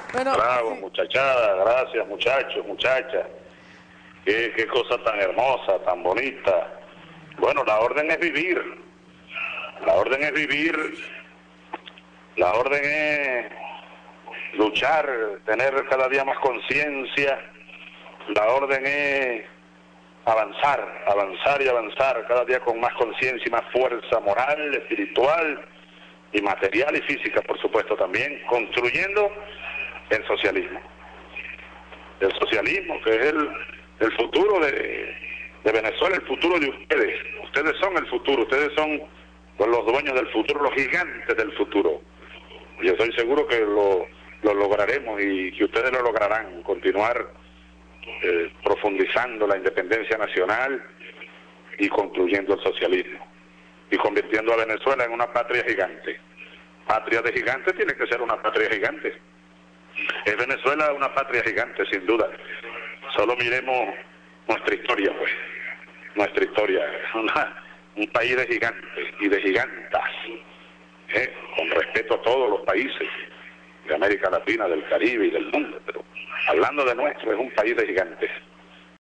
Bueno, Bravo, sí. muchachada, gracias, muchachos, muchachas. Qué cosa tan hermosa, tan bonita. Bueno, la orden es vivir. La orden es vivir. La orden es luchar, tener cada día más conciencia. La orden es avanzar, avanzar y avanzar, cada día con más conciencia y más fuerza moral, espiritual y material y física, por supuesto, también, construyendo el socialismo. El socialismo, que es el futuro de Venezuela, el futuro de ustedes. Ustedes son el futuro, ustedes son los dueños del futuro, los gigantes del futuro. Yo estoy seguro que lo lograremos y que ustedes lo lograrán, continuar profundizando la independencia nacional y concluyendo el socialismo y convirtiendo a Venezuela en una patria gigante. Patria de gigantes tiene que ser una patria gigante. Es Venezuela una patria gigante, sin duda. Solo miremos nuestra historia, pues. Nuestra historia es un país de gigantes y de gigantas, con respeto a todos los países de América Latina, del Caribe y del mundo, pero hablando de nuestro, es un país de gigantes.